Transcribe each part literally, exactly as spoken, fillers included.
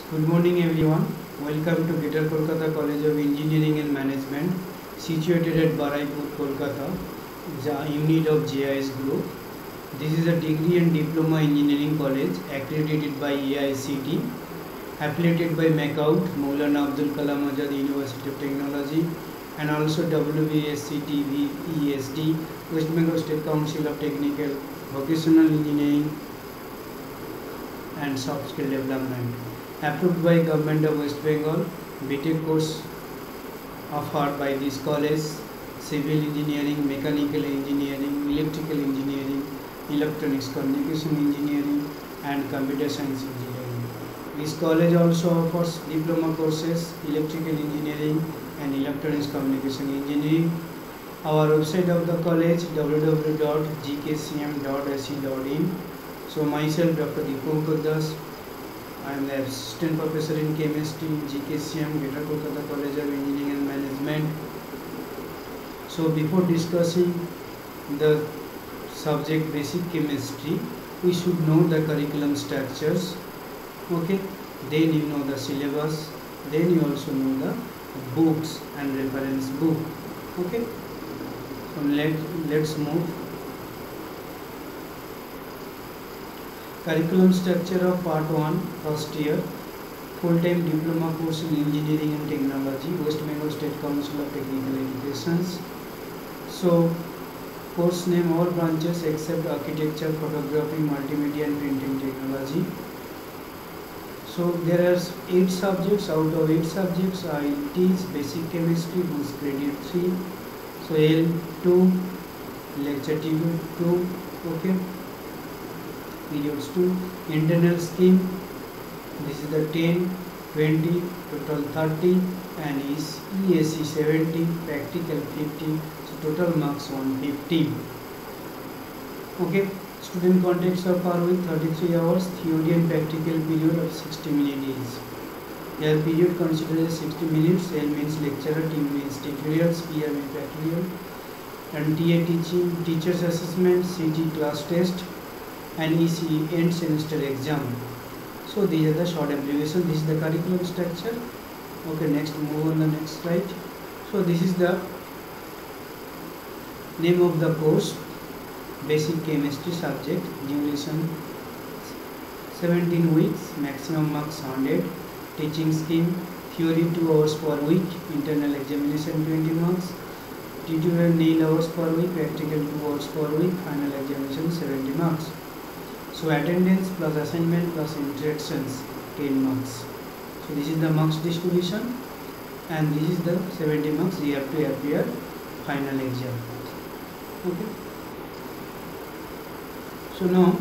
Good morning everyone. Welcome to Greater Kolkata College of Engineering and Management, situated at Baraipur, Kolkata, the unit of J I S Group. This is a degree and diploma engineering college accredited by A I C T, affiliated by MACAUT, Maulana Abdul Kalam Azad University of Technology, and also W B S C T V E S D, West Bengal State Council of Technical Vocational Engineering and Soft Skill Development. Approved by Government of West Bengal. B Tech course offered by this college: Civil Engineering, Mechanical Engineering, Electrical Engineering, Electronics Communication Engineering, and Computer Science Engineering. This college also offers diploma courses: Electrical Engineering and Electronics Communication Engineering. Our website of the college: w w w dot g k c m dot a c dot in. So myself, Doctor Dipankar Das, I am the assistant professor in chemistry in G K C M, Greater Kolkata College of Engineering and Management. So before discussing the subject basic chemistry, we should know the curriculum structures. Okay, then you know the syllabus, then you also know the books and reference book. Okay, so let let's move. Curriculum structure of part one, first year, full-time diploma course in engineering and technology, West Bengal State Council of Technical Education. So course name: all branches except architecture, photography, multimedia and printing technology. So there are eight subjects. Out of eight subjects, I teach basic chemistry, which is credit three. So L two, lecture two. Okay. Periods two, internal scheme, this is the ten, twenty, total thirty, and is E S C seventy, practical fifty, so total marks one hundred fifty. Okay, student contacts are per week thirty-three hours, theory and practical period of sixty minutes. Here period considered as sixty minutes. L means lecturer, T means tutorials, P R means tutorial, and T A teaching, teachers assessment, C T class test, and E C E end semester exam. So these are the short abbreviation. This is the curriculum structure. Okay, next move on the next slide. So this is the name of the course: basic chemistry subject, duration seventeen weeks, maximum marks one hundred, teaching scheme: theory two hours per week, internal examination twenty marks, tutorial nine hours per week, practical two hours per week, final examination seventy marks. So attendance plus assignment plus interactions ten marks. So this is the marks distribution, and this is the seventy marks you have to appear final exam. Okay. So now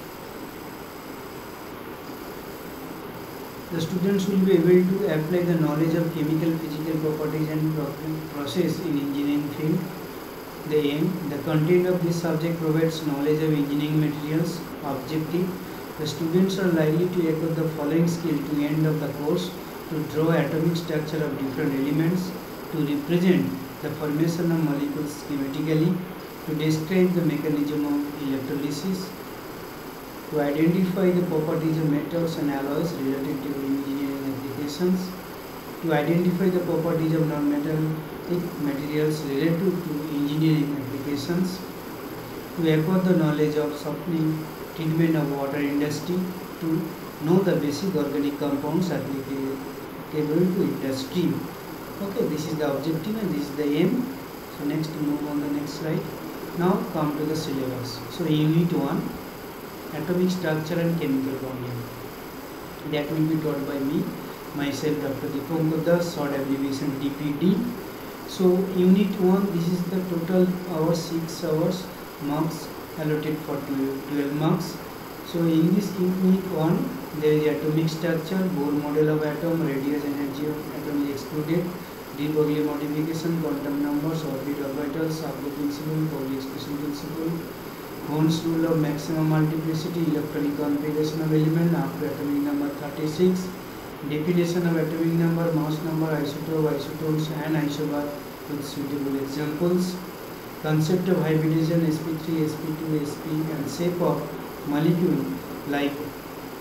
the students will be able to apply the knowledge of chemical, physical properties and process in engineering field. The aim: the content of this subject provides knowledge of engineering materials. Objective: the students are likely to acquire the following skill to the end of the course: to draw atomic structure of different elements, to represent the formation of molecules schematically, to describe the mechanism of electrolysis, to identify the properties of metals and alloys related to engineering applications, to identify the properties of non-metallic materials related to engineering applications, to acquire the knowledge of softening treatment of water industry, to know the basic organic compounds applicable to industry. Okay, this is the objective and this is the aim. So next, move on the next slide. Now come to the syllabus. So unit one, atomic structure and chemical bonding, that will be taught by me, myself, Doctor Dipankar Das, short abbreviation D P D. So unit one, this is the total hours, six hours, marks allotted for twelve marks. So in this unit one, there is atomic structure, Bohr model of atom, radius, energy of atom is excluded, de Broglie modification, quantum numbers, orbit orbitals, Abbe principle, Pauli exclusion principle, Bohr's rule of maximum multiplicity, electronic configuration of element up to atomic number thirty-six, definition of atomic number, mass number, isotope, isotopes and isobar with suitable examples, concept of hybridization, S P three, S P two, S P, and shape of molecule like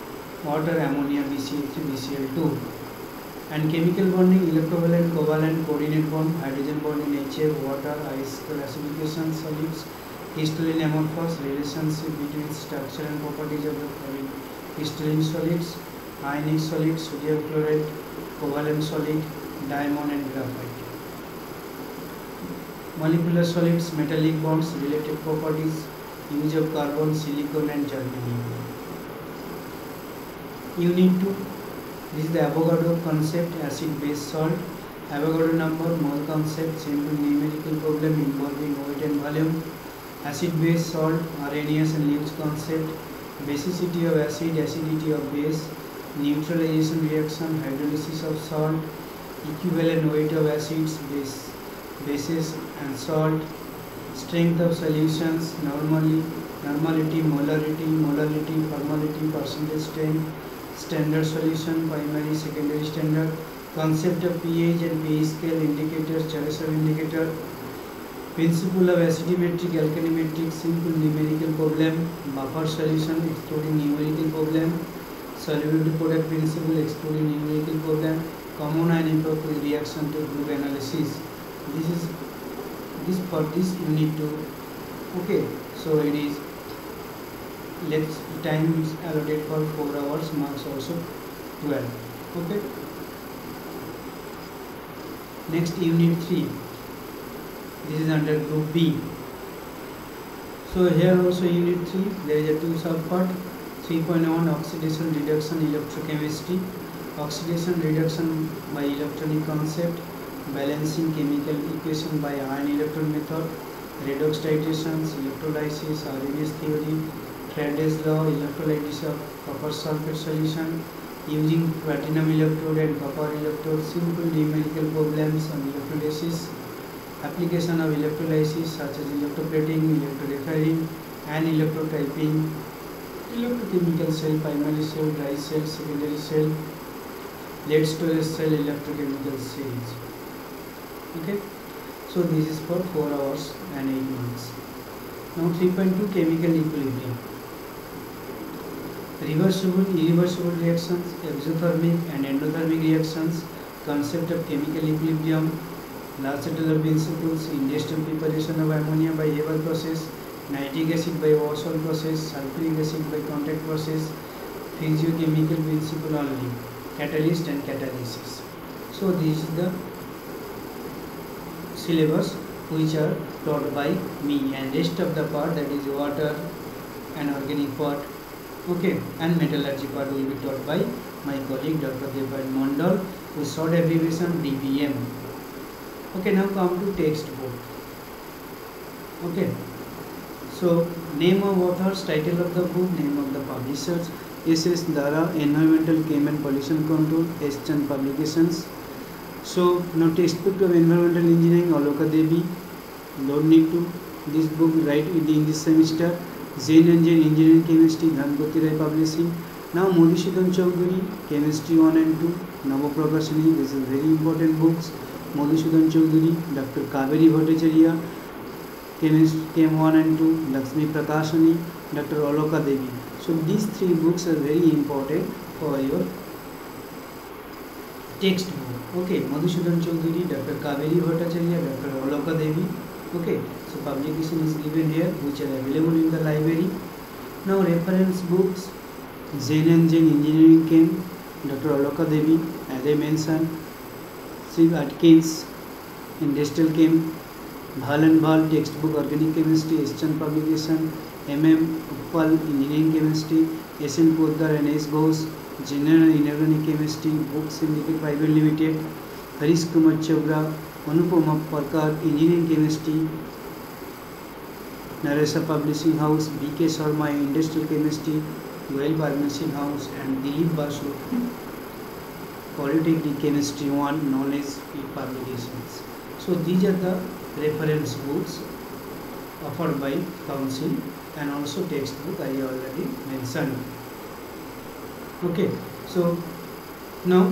water, ammonia, B C L three, B C L two. And chemical bonding, electrovalent, covalent, coordinate bond, hydrogen bond in H F, water, ice classification, solids, crystalline amorphous, relationship between structure and properties of the crystalline solids, ionic solids, sodium chloride, covalent solid, diamond and graphite. Molecular solids, metallic bonds, related properties, use of carbon, silicon and germanium. Unit two, this is the Avogadro concept, acid base salt. Avogadro number, mole concept, simple numerical problem involving weight and volume. Acid base salt, Arrhenius and Lewis concept, basicity of acid, acidity of base, neutralization reaction, hydrolysis of salt, equivalent weight of acids, base, bases and salt, strength of solutions, normally, normality, molarity, molality, formality, percentage strength, standard solution, primary, secondary standard, concept of pH and pH scale, indicators, Chagasov indicator, principle of acidimetric, alkanometric, simple numerical problem, buffer solution, excluding numerical problem, solubility product principle, excluding numerical problem, common ion appropriate reaction to group analysis. This is this for this you need to okay. So it is let's time is allotted for four hours, marks also twelve. Okay. Next unit three. This is under group B. So here also unit three, there is a two subpart. three point one oxidation reduction electrochemistry, oxidation reduction by electronic concept, balancing chemical equation by ion electron method, redox titrations, electrolysis, Arrhenius theory, Faraday's law, electrolysis of copper sulfate solution, using platinum electrode and copper electrode, simple numerical problems on electrolysis, application of electrolysis such as electroplating, electrorefining and electrotyping, electrochemical cell, primary cell, dry cell, secondary cell, lead storage cell, electrochemical cells. Okay, so this is for four hours and eight months. Now three point two chemical equilibrium. Reversible, irreversible reactions, exothermic and endothermic reactions, concept of chemical equilibrium, Larsen-Taylor principles, industrial preparation of ammonia by Haber process, nitric acid by Wasson process, sulfuric acid by contact process, physiochemical principle only, catalyst and catalysis. So this is the syllabus which are taught by me, and rest of the part, that is water and organic part, okay, and metallurgy part will be taught by my colleague Doctor Devan Mondal, with short abbreviation D B M. Okay, now come to textbook. Okay, so name of authors, title of the book, name of the publishers, S S Dara, Environmental Chem and Pollution Control, S Chand Publications. So now textbook of environmental engineering, Aloka Devi, don't need to this book write in this semester. Jain and Jain Engineering Chemistry, Dhanpati Rai Publishing. Now Madhusudan Chowdhury, Chemistry one and two, Navaprakashani, this is very important books. Madhusudan Chowdhury, Doctor Kaveri Bhattacharya, Chemistry Chem one and two, Lakshmi Prakashani, Doctor Aloka Devi. So these three books are very important for your textbook. Okay, Madhusudan Chowdhury, Doctor Kaveri Bhattacharya, Doctor Aloka Devi. Okay, so publication is given here, which are available in the library. Now reference books, Jain and Jain Engineering Chem, Doctor Aloka Devi, as I mentioned, Steve Atkins, Industrial Chem, Bhal and Bhal, textbook Organic Chemistry, S Chand Publication, M M Uppal, Engineering Chemistry, S N Poddar and S Ghosh, General Inorganic Chemistry, Books Syndicate Private Limited, Harish Kumar Chopra, Anupama Parkar, Engineering Chemistry, Naresa Publishing House, B K Sharma, Industrial Chemistry, Goel Publishing House, and Dilip Basu, Polytechnic Chemistry one, Knowledge Publications. So these are the reference books offered by Council, and also textbook I already mentioned. Okay, so now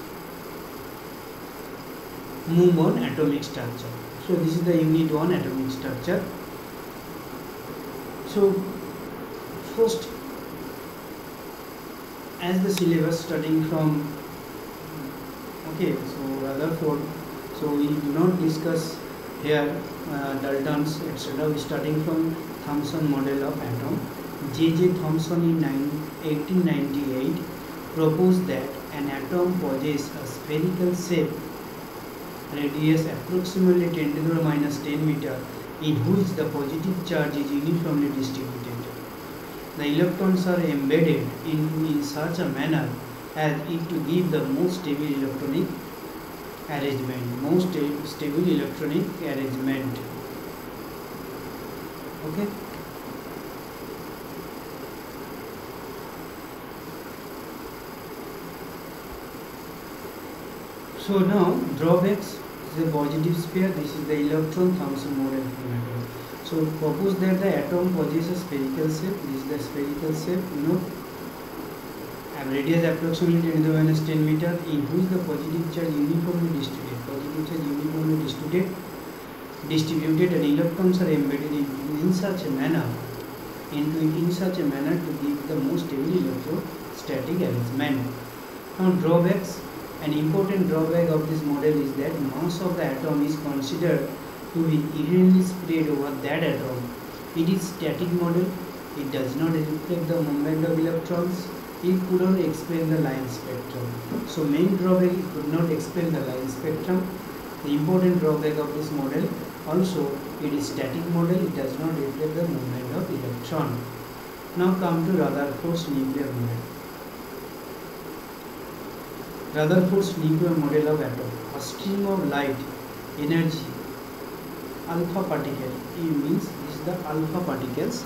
move on atomic structure. So this is the unit one, atomic structure. So first, as the syllabus starting from, okay, so Rutherford, so we do not discuss here uh, Daltons etc. We starting from Thomson model of atom. J J Thomson in eighteen ninety-eight proposed that an atom possesses a spherical shape, radius approximately ten to the minus ten meter, in which the positive charge is uniformly distributed. The electrons are embedded in, in such a manner as it to give the most stable electronic arrangement. Most stable electronic arrangement. Okay. So now drawbacks. This is a positive sphere. This is the electron Thomson model of atom. So propose that the atom possesses a spherical shape. This is the spherical shape. You know, radius approximately ten to the minus ten meter, in which the positive charge uniformly distributed. Positive charge uniformly distributed. Distributed, and electrons are embedded in, in such a manner, in, in such a manner to give the most stable electrostatic arrangement. Now drawbacks. An important drawback of this model is that mass of the atom is considered to be evenly spread over that atom. It is static model. It does not reflect the movement of electrons. It could not explain the line spectrum. So main drawback, it could not explain the line spectrum. The important drawback of this model also, it is static model. It does not reflect the movement of electron. Now come to Rutherford's nuclear model. Rutherford's nuclear model of atom. A stream of light energy, alpha particle. E means this is the alpha particles.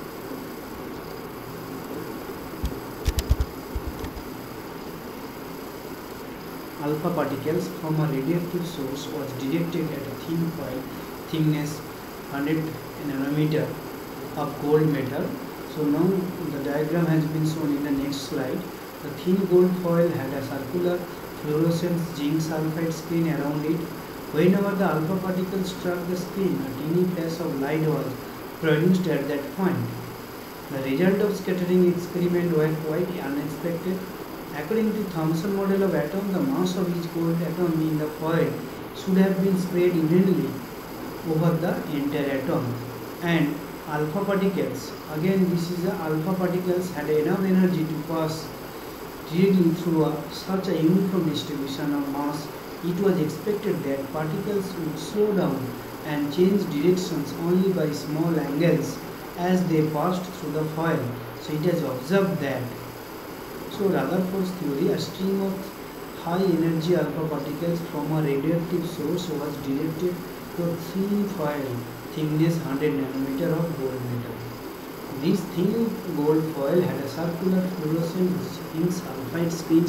Alpha particles from a radioactive source was directed at a thin foil thickness one hundred nanometer of gold metal. So now the diagram has been shown in the next slide. The thin gold foil had a circular fluorescent zinc sulfide screen around it. Whenever the alpha particles struck the screen, a tiny flash of light was produced at that point. The result of scattering experiment were quite unexpected. According to Thomson model of atom, the mass of each gold atom in the foil should have been spread evenly over the entire atom. And alpha particles, again this is the alpha particles, had enough energy to pass directly through a, such a uniform distribution of mass. It was expected that particles would slow down and change directions only by small angles as they passed through the foil. So it has observed that. So Rutherford's theory, a stream of high energy alpha particles from a radioactive source was directed to a thin foil thickness one hundred nanometer of gold metal. This thin gold foil had a circular fluorescent zinc sulfide screen,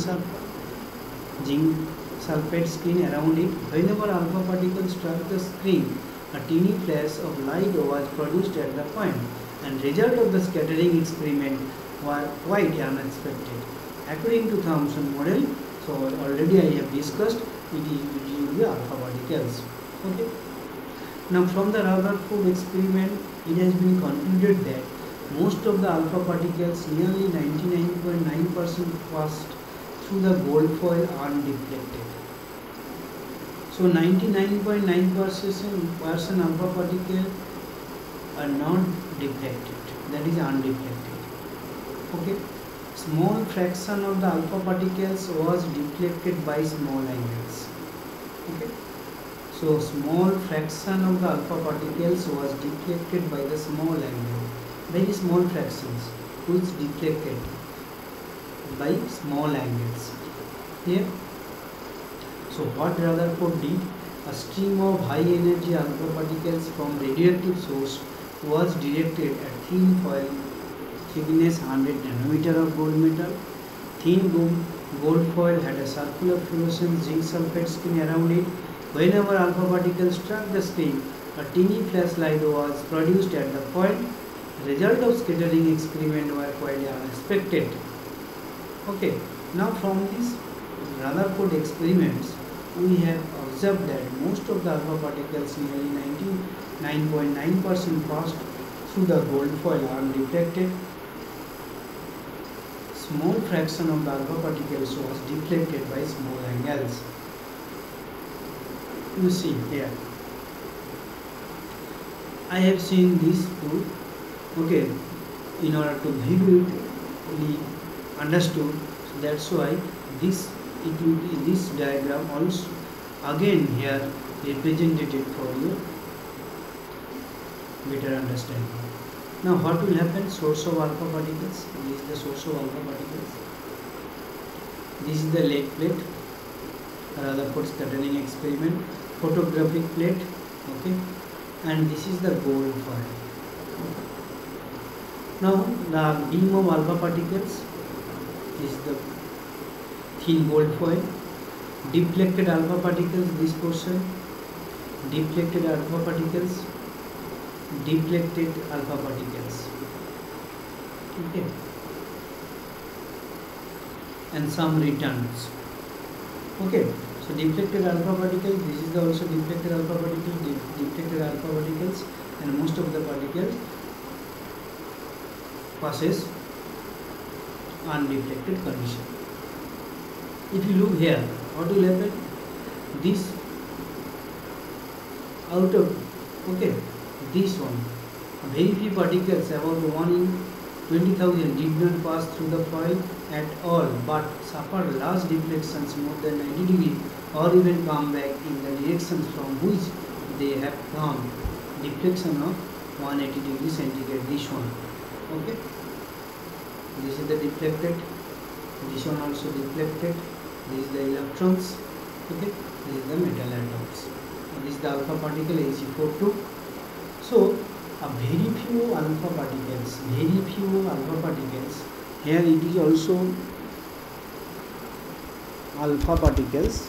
zinc sulfide screen around it. Whenever alpha particles struck the screen, a tiny flash of light was produced at the point, and result of the scattering experiment were quite unexpected. According to Thomson model, so already I have discussed, it is usually alpha particles. Okay. Now from the Rutherford experiment, it has been concluded that most of the alpha particles, nearly ninety-nine point nine percent, passed through the gold foil undeflected. So ninety-nine point nine percent alpha particles are not deflected, that is undeflected. Okay. Small fraction of the alpha particles was deflected by small angles. Okay. So small fraction of the alpha particles was deflected by the small angle. Very small fractions which deflected by small angles. Here. So what Rutherford did? A stream of high energy alpha particles from radioactive source was directed at thin foil thickness one hundred nanometer of gold metal. Thin gold foil had a circular fluorescent zinc sulfide screen around it. Whenever alpha particles struck the screen, a tiny flashlight was produced at the point. The result of scattering experiment were quite unexpected. Okay, now from these Rutherford experiments, we have observed that most of the alpha particles, nearly ninety-nine point nine percent, passed through the gold foil undeflected. small fraction of the alpha particles was deflected by small angles. You see here, I have seen these two. Okay, in order to vividly understood, so that's why this it will be this diagram also again here represented for you better understanding. Now what will happen? Source of alpha particles. This is the source of alpha particles. This is the lead plate, Rutherford scattering experiment, photographic plate, okay, and this is the gold foil. Now the beam of alpha particles is the thin gold foil. Deflected alpha particles, this portion, deflected alpha particles, deflected alpha particles, okay, and some returns. Okay, so deflected alpha particles, this is the also deflected alpha particles, de deflected alpha particles, and most of the particles passes undeflected condition. If you look here, what will happen? This out of, okay, this one, very few particles, about one in twenty thousand, did not pass through the foil at all, but suffered large deflections more than ninety degree, or even come back in the directions from which they have come. Deflection of one hundred eighty degree centigrade, this one, okay, this is the deflected, this one also deflected, this is the electrons, okay, this is the metal atoms, and this is the alpha particle A g forty-two. So a very few alpha particles, very few alpha particles, here it is also alpha particles,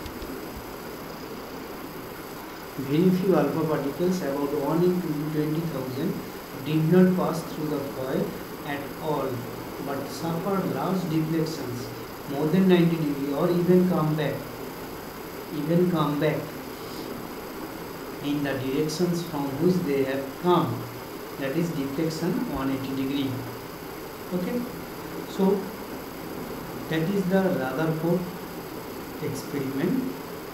very few alpha particles, about one in twenty thousand, did not pass through the foil at all, but suffered large deflections more than ninety degree, or even come back, even come back in the directions from which they have come, that is deflection one hundred eighty degree. Okay, so that is the Rutherford experiment.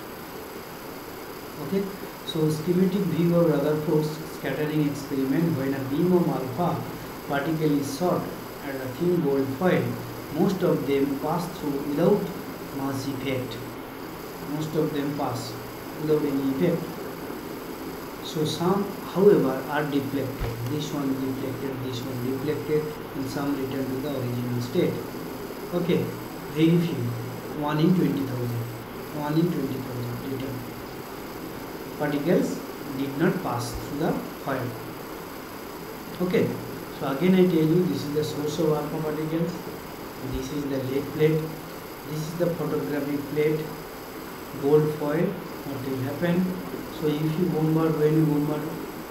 Okay, so schematic view of Rutherford scattering experiment. When a beam of alpha particle is shot at a thin gold foil, most of them pass through without much effect. Most of them pass without any effect. So some, however, are deflected. This one deflected, this one deflected, and some return to the original state. Okay, very few, one in twenty thousand, one in twenty thousand return. Particles did not pass through the foil. Okay, so again I tell you, this is the source of alpha particles. This is the lead plate. This is the photographic plate, gold foil. What will happen? So if you bombard, when you bombard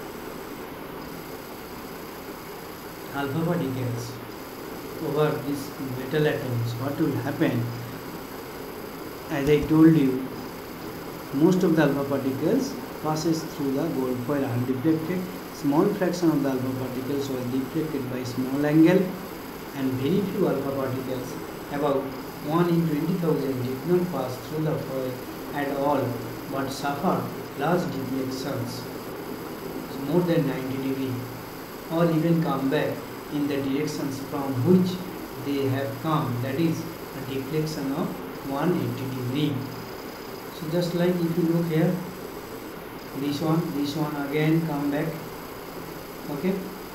alpha particles over these metal atoms, what will happen? As I told you, most of the alpha particles passes through the gold foil undeflected. Small fraction of the alpha particles was deflected by small angle, and very few alpha particles, about one in twenty thousand, did not pass through the foil at all, but suffered large deflections, so more than ninety degree, or even come back in the directions from which they have come, that is a deflection of one hundred eighty degree. So just like if you look here, this one, this one again come back, okay,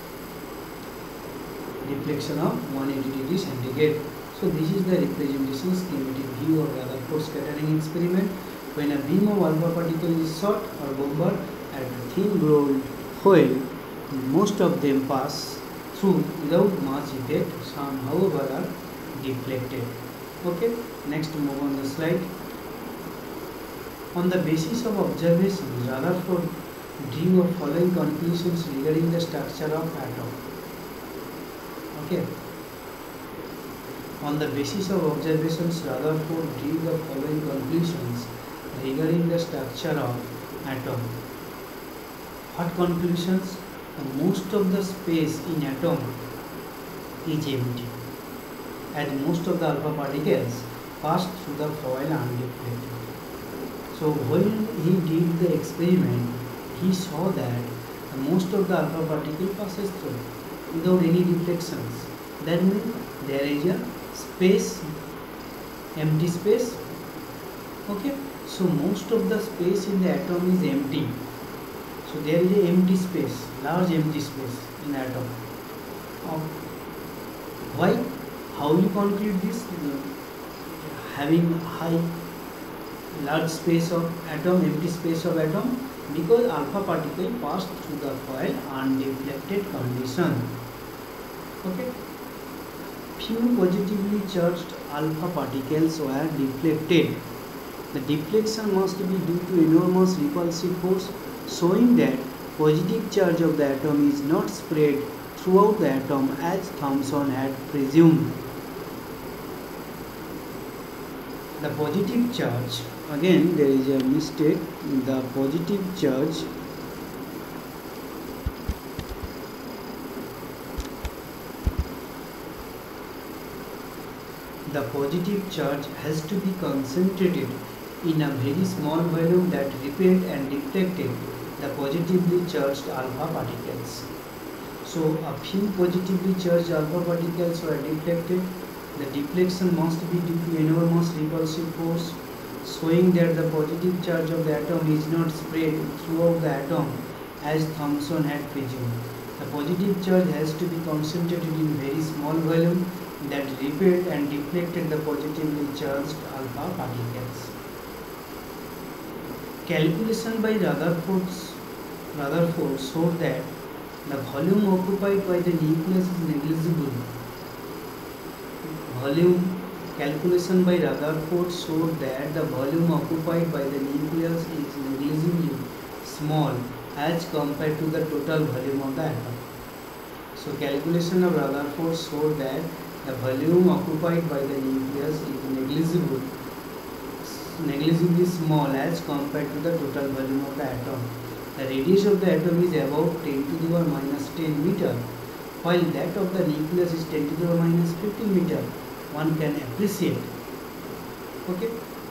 deflection of one hundred eighty degree centigrade. So this is the representation schematic view of Rutherford scattering experiment. When a beam of alpha particle is shot or bombarded at a thin gold foil, most of them pass through without much effect. Some, however, are deflected. Okay, next move on the slide. On the basis of observations, Rutherford drew the following conclusions regarding the structure of atom. Okay. On the basis of observations, Rutherford drew the following conclusions regarding the structure of atom. What conclusions? Most of the space in atom is empty. as most of the alpha particles passed through the foil undeflected. So when he did the experiment, he saw that most of the alpha particle passes through without any deflections. That means there is a space, empty space. Okay, so most of the space in the atom is empty. So there is a empty space, large empty space in atom. Uh, why? How we conclude this? Having high, large space of atom, empty space of atom, because alpha particle passed through the foil undeflected condition. Okay. Few positively charged alpha particles were deflected. The deflection must be due to enormous repulsive force, showing that positive charge of the atom is not spread throughout the atom as Thomson had presumed. The positive charge, again there is a mistake, the positive charge the positive charge has to be concentrated in a very small volume that repelled and deflected the positively charged alpha particles. So a few positively charged alpha particles were deflected. The deflection must be due to enormous repulsive force, showing that the positive charge of the atom is not spread throughout the atom as Thomson had presumed. The positive charge has to be concentrated in very small volume that repelled and deflected the positively charged alpha particles. Calculation by Rutherford, Rutherford showed that the volume occupied by the nucleus is negligible. Volume calculation by Rutherford showed that the volume occupied by the nucleus is negligibly small as compared to the total volume of the atom. So calculation of Rutherford showed that the volume occupied by the nucleus is negligible, negligibly small as compared to the total volume of the atom. The radius of the atom is about ten to the power minus ten meter, while that of the nucleus is ten to the power minus fifteen meter. One can appreciate. Okay.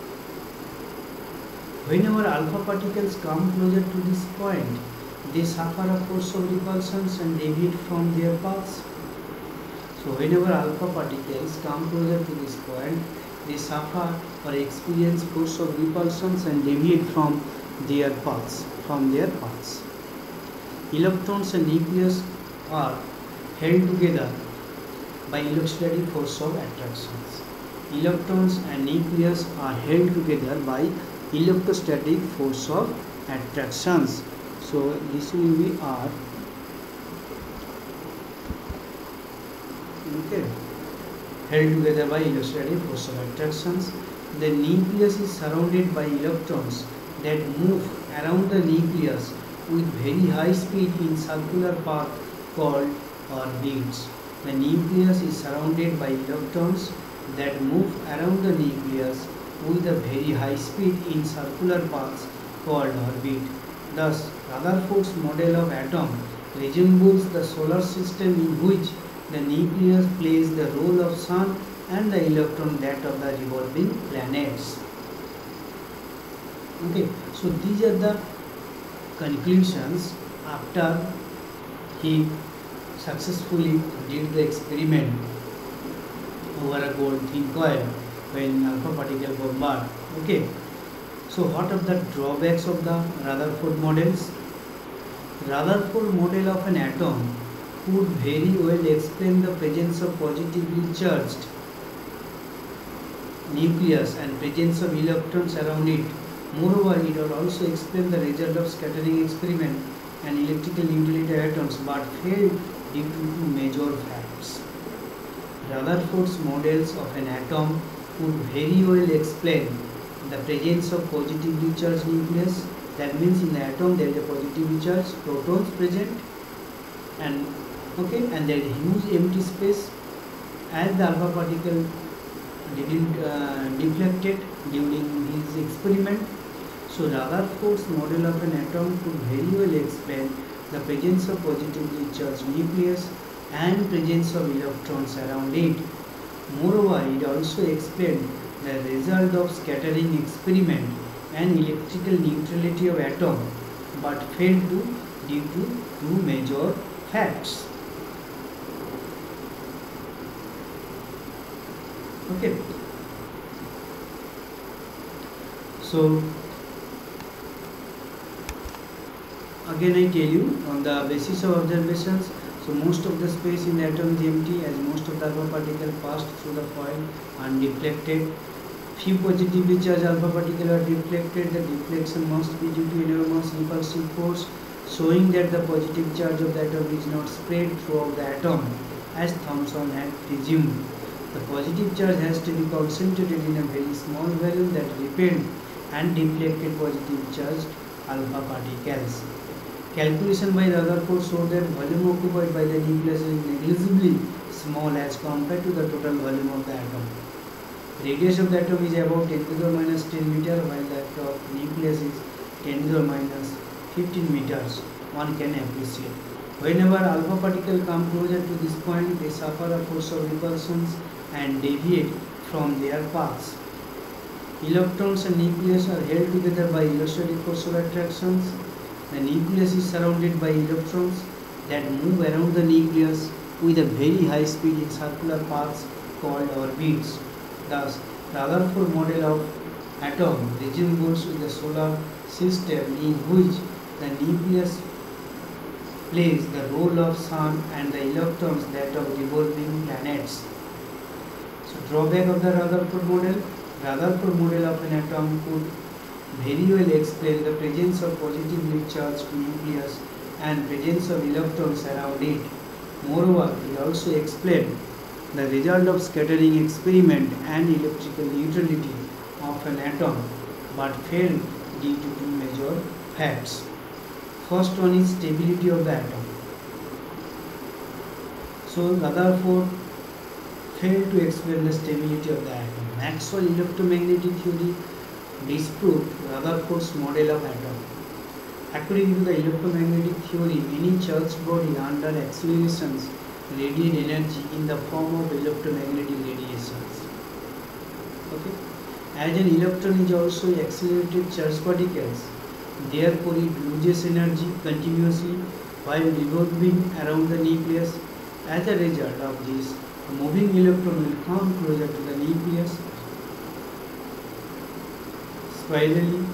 Whenever alpha particles come closer to this point, they suffer a force of repulsion and deviate from their paths. So whenever alpha particles come closer to this point, they suffer or experience force of repulsion and deviate from their paths. From their paths. Electrons and nucleus are held together by electrostatic force of attractions. Electrons and nucleus are held together by electrostatic force of attractions. So this will be R. Okay. Held together by electrostatic force of attractions. The nucleus is surrounded by electrons that move around the nucleus with very high speed in circular path called orbits. The nucleus is surrounded by electrons that move around the nucleus with a very high speed in circular paths called orbit. Thus, Rutherford's model of atom resembles the solar system in which the nucleus plays the role of sun and the electron that of the revolving planets. Okay, so these are the conclusions after he successfully did the experiment over a gold thin coil when alpha particle bombard. Okay, so what are the drawbacks of the Rutherford models? Rutherford model of an atom could very well explain the presence of positively charged nucleus and presence of electrons around it. Moreover, it would also explain the result of scattering experiment and electrical neutrality atoms, but failed due to two major facts. Rutherford's models of an atom could very well explain the presence of positively charged nucleus. That means in the atom there is a positively charged protons present, and okay, and there is a huge empty space as the alpha particle didn't uh, deflected during his experiment. So Rutherford's model of an atom could very well explain the presence of positively charged nucleus and presence of electrons around it. Moreover, it also explained the result of scattering experiment and electrical neutrality of atom, but failed to due to two major facts. Okay. So again I tell you on the basis of observations. So most of the space in the atom is empty, as most of the alpha particles passed through the foil and deflected. Few positively charged alpha particles are deflected. The deflection must be due to enormous repulsive force, showing that the positive charge of the atom is not spread throughout the atom as Thomson had presumed. The positive charge has to be concentrated in a very small volume that repelled and deflected positive charged alpha particles. Calculation by Rutherford showed that volume occupied by the nucleus is negligibly small as compared to the total volume of the atom. Radius of the atom is about ten to the minus ten meter, while that of nucleus is ten to the minus fifteen meters. One can appreciate. Whenever alpha particles come closer to this point, they suffer a force of repulsion and deviate from their paths. Electrons and nucleus are held together by electrostatic force of attractions. The nucleus is surrounded by electrons that move around the nucleus with a very high speed in circular paths called orbits. Thus, Rutherford model of atom resembles with the solar system, in which the nucleus plays the role of sun and the electrons that of revolving planets. So, drawback of the Rutherford model. Rutherford model of an atom could very well explain the presence of positively charged nucleus and presence of electrons around it. Moreover, it also explained the result of scattering experiment and electrical neutrality of an atom, but failed due to two major facts. First one is stability of the atom. So Rutherford failed to explain the stability of the atom. Maxwell electromagnetic theory disproved Rutherford's model of atom. According to the electromagnetic theory, any charged body under accelerations radiate energy in the form of electromagnetic radiations. Okay. As an electron is also accelerated charged particles, therefore it loses energy continuously while revolving around the nucleus. As a result of this, a moving electron will come closer to the nucleus spirally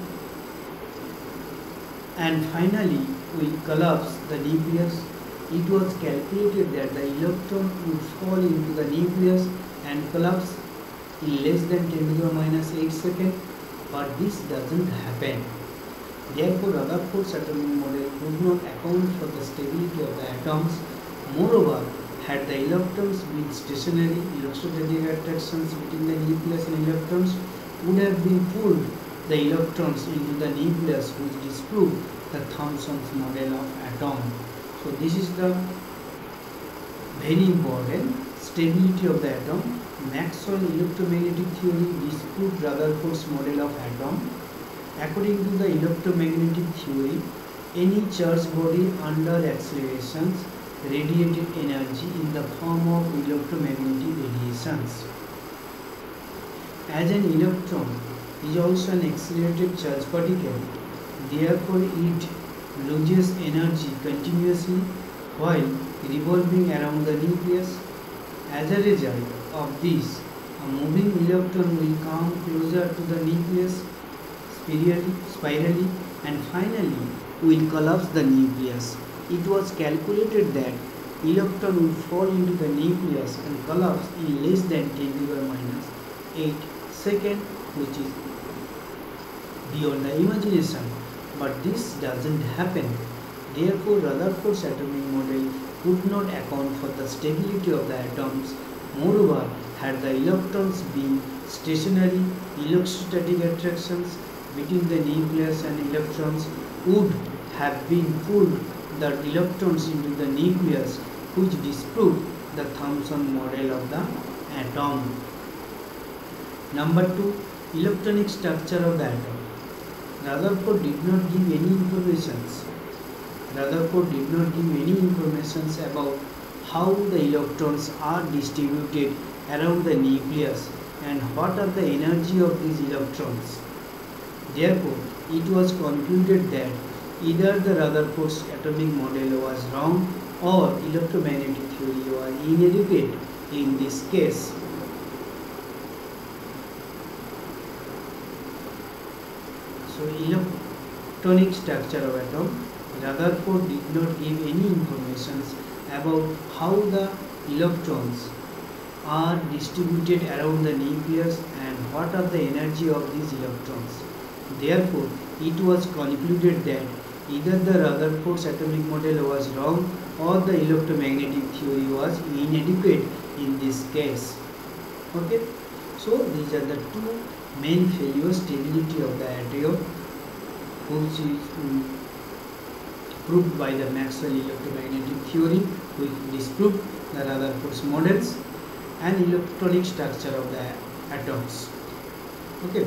and finally will collapse the nucleus. It was calculated that the electron would fall into the nucleus and collapse in less than ten to the minus eight seconds, but this doesn't happen. Therefore, Rutherford's atomic model could not account for the stability of the atoms. Moreover, had the electrons been stationary, electrostatic attractions between the nucleus and electrons would have been pulled the electrons into the nucleus, which disproved the Thomson's model of atom. So this is the very important stability of the atom. Maxwell electromagnetic theory disproved Rutherford's model of atom. According to the electromagnetic theory, any charged body under accelerations radiated energy in the form of electromagnetic radiations. As an electron is also an accelerated charged particle, therefore it loses energy continuously while revolving around the nucleus. As a result of this, a moving electron will come closer to the nucleus spirally, spirally and finally will collapse the nucleus. It was calculated that electron would fall into the nucleus and collapse in less than ten to the minus eight seconds, which is beyond the imagination. But this doesn't happen. Therefore, Rutherford's atomic model could not account for the stability of the atoms. Moreover, had the electrons been stationary, electrostatic attractions between the nucleus and electrons would have been pulled the electrons into the nucleus, which disproved the Thomson model of the atom. Number two, electronic structure of the atom. Rutherford did not give any information. Rutherford did not give any information about how the electrons are distributed around the nucleus and what are the energy of these electrons. Therefore, it was concluded that either the Rutherford's atomic model was wrong or electromagnetic theory was inadequate in this case. So, electronic structure of atom, Rutherford did not give any information about how the electrons are distributed around the nucleus and what are the energy of these electrons. Therefore, it was concluded that either the Rutherford's atomic model was wrong or the electromagnetic theory was inadequate in this case. Okay, so these are the two main failures: stability of the atom, which is um, proved by the Maxwell electromagnetic theory, which disproved the Rutherford's models, and electronic structure of the atoms. Okay.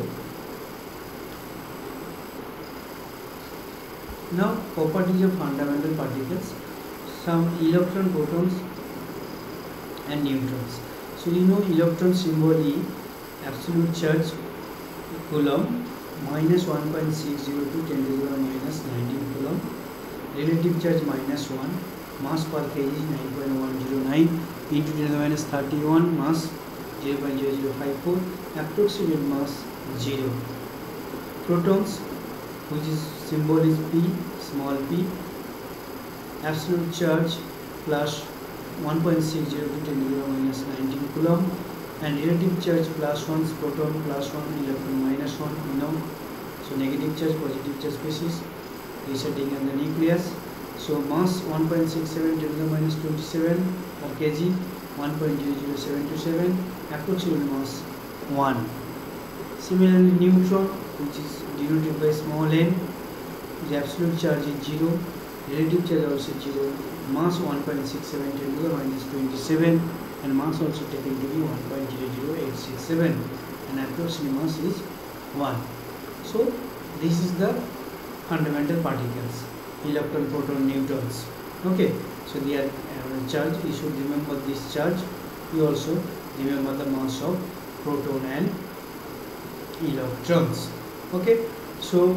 Now, properties of fundamental particles, some electron, protons and neutrons. So, you know electron symbol E, absolute charge coulomb, minus one point six zero two ten to the power minus nineteen coulomb, relative charge minus one, mass per kg nine point one zero nine into ten to the minus thirty-one, mass zero point zero zero five four, approximate mass zero. Protons, which is symbol is P, small p, absolute charge plus one point six zero to ten to the power minus nineteen coulomb, and relative charge plus one, proton plus one, electron minus one, you know. So negative charge, positive charge species resetting in the nucleus. So mass one point six seven ten to the minus twenty-seven per kg, one point zero zero seven two seven, approximate mass one. Similarly, neutron, which is denoted by small n, the absolute charge is zero, relative charge also zero, mass one point six seven ten to the minus twenty-seven, and mass also taken to be one point zero zero eight six seven, and approximate mass is one. So this is the fundamental particles, electron, proton, neutrons. Okay, so they are uh, charge. You should remember this charge. You also remember the mass of proton and electrons. Okay, so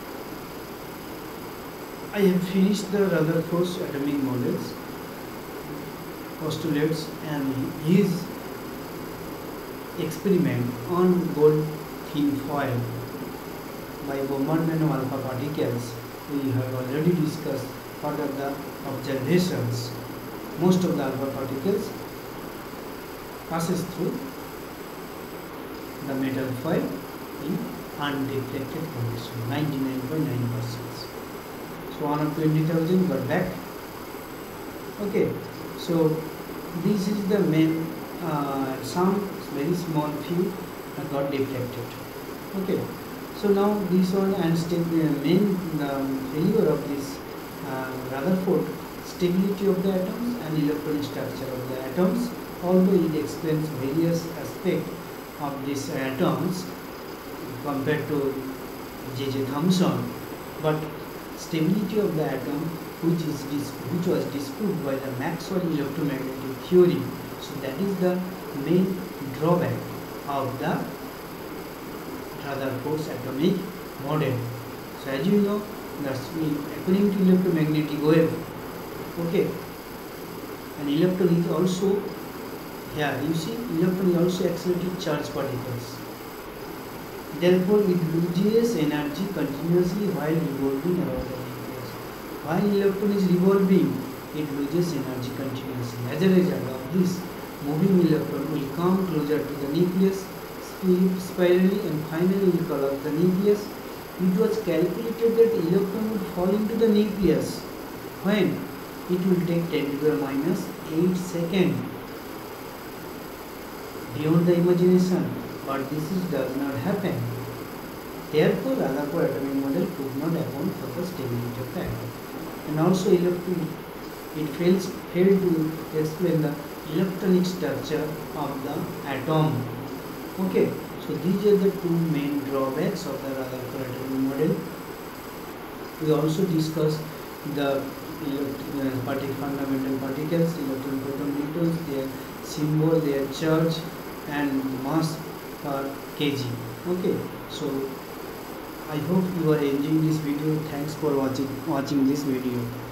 I have finished the Rutherford's atomic models, postulates, and his experiment on gold thin foil by bombardment of alpha particles. We have already discussed what are the observations. Most of the alpha particles passes through the metal foil in undeflected condition, ninety-nine point nine percent. So one of twenty thousand got back. Okay, so this is the main, uh, some very small few got deflected. Okay, so now this one and still the main um, failure of this uh, Rutherford, stability of the atoms and electronic structure of the atoms. Although it explains various aspects of these atoms compared to J J Thomson, but stability of the atom, which is dis which was disproved by the Maxwell electromagnetic theory. So that is the main drawback of the Rutherford's atomic model. So as you know, that's according to electromagnetic wave. Okay, and electron is also here. You see, electron is also accelerated charged particles. Therefore, it loses energy continuously while revolving around the nucleus. While electron is revolving, it loses energy continuously. As a result of this, moving electron will come closer to the nucleus spirally and finally will collapse the nucleus. It was calculated that electron would fall into the nucleus when it will take ten to the minus eight seconds. Beyond the imagination, but this is, does not happen. Therefore, Rutherford atomic model could not account for the stability of the atom. And also, electron, it fails failed to explain the electronic structure of the atom. Okay, so these are the two main drawbacks of the Rutherford atomic model. We also discussed the uh, particle, fundamental particles, electron, proton, neutrons, their symbol, their charge, and mass per kg. Okay, so I hope you are enjoying this video. Thanks for watching watching this video.